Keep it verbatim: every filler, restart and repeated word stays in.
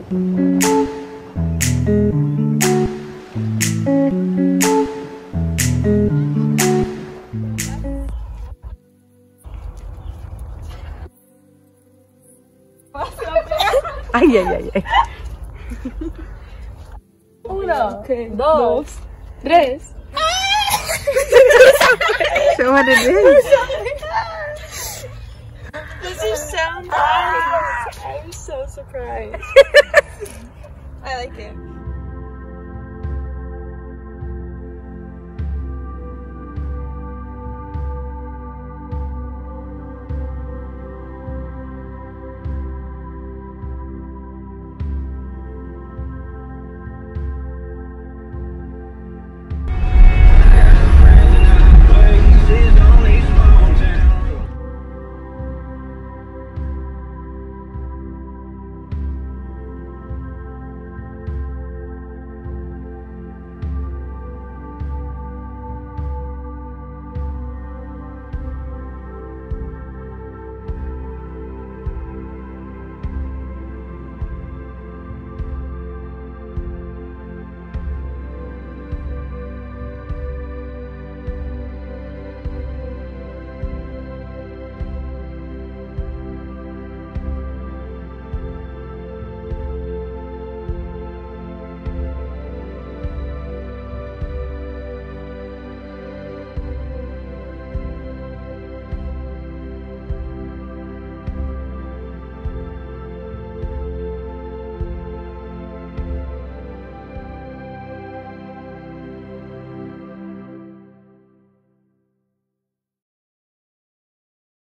Ay, ay, ay, ay. Uno, okay. dos, tres. Show what it is. This is so nice. I'm so surprised. I like it.